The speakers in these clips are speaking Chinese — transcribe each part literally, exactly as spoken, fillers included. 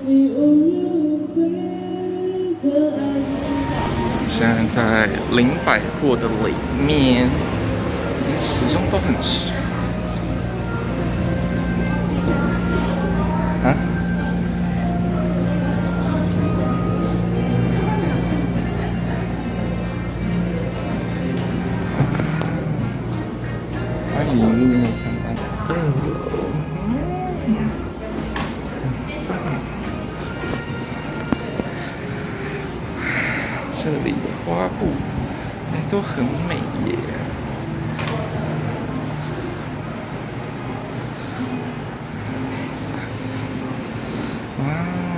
现在在林百货的里面，连时钟都很实。啊？欢迎入内参观二楼。这里的花布哎都很美耶。哇！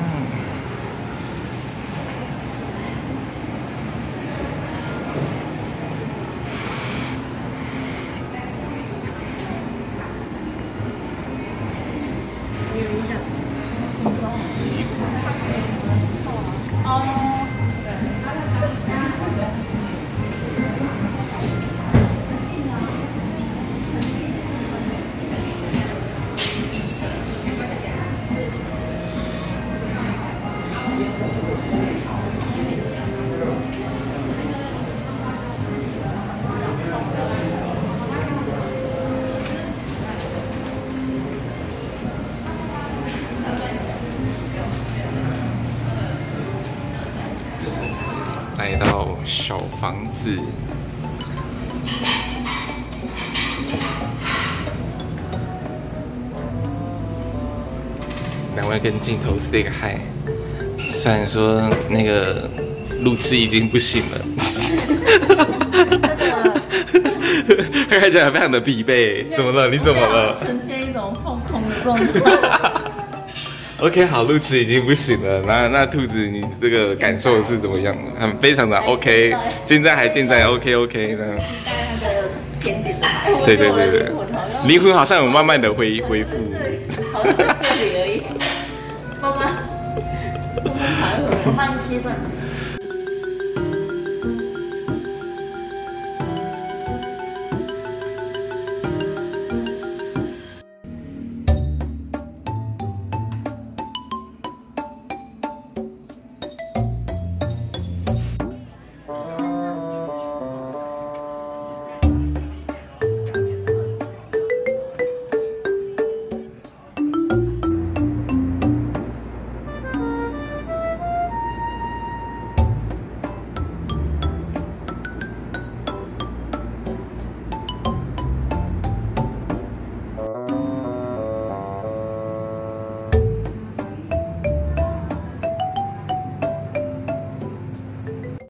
来到小房子，两位跟镜头 say 个 hi。虽然说那个路痴已经不行了，他看起来非常的疲惫。怎么了？你怎么了？ 呈现一种放空的状态。 OK， 好，路痴已经不行了。那那兔子，你这个感受是怎么样的？很非常的 OK， 现在还健在 OK OK 呢。 期待那个甜点的。 对对对对，灵魂好像有慢慢的恢恢复。 好像在这里而已。妈妈，妈妈才回来。我帮你切断。